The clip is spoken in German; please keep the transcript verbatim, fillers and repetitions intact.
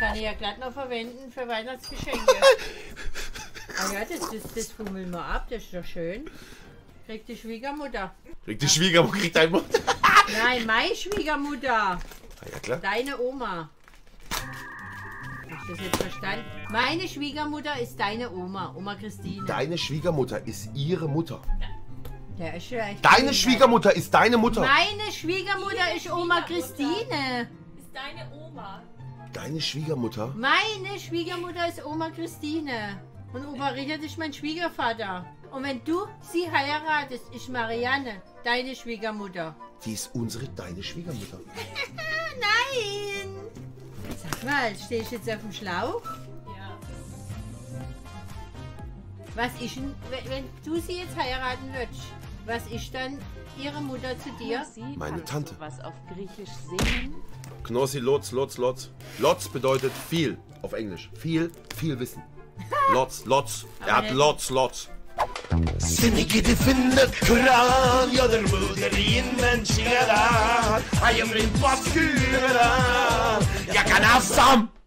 kann ich ja glatt noch verwenden für Weihnachtsgeschenke. Ah ja, das, das, das fummeln wir ab, das ist doch schön. Kriegt die Schwiegermutter. Kriegt die Schwiegermutter, kriegt deine Mutter. Nein, meine Schwiegermutter. Ah, ja, klar. Deine Oma. Hast du das jetzt verstanden? Meine Schwiegermutter ist deine Oma, Oma Christine. Deine Schwiegermutter ist ihre Mutter. Ja, ist ja echt Deine cool, Schwiegermutter ist deine Mutter. Meine Schwiegermutter ist Oma Christine. Ist deine Oma. Deine Schwiegermutter? Meine Schwiegermutter ist Oma Christine. Und Opa Richard ist mein Schwiegervater. Und wenn du sie heiratest, ist Marianne deine Schwiegermutter. Die ist unsere, deine Schwiegermutter. Nein! Sag mal, stehst du jetzt auf dem Schlauch? Ja. Was ist denn, wenn, wenn du sie jetzt heiraten würdest, was ist dann ihre Mutter zu dir? Meine Tante. Was auf Griechisch singen? Knossi, Lotz, Lotz, Lotz. Lotz bedeutet viel auf Englisch. Viel, viel Wissen. Lotz, Lotz. Er hat Lotz, Lotz. Seni gidip findet kral Yadır mıdırın ben çıgaran Ayımrin baskıran Yakan afsam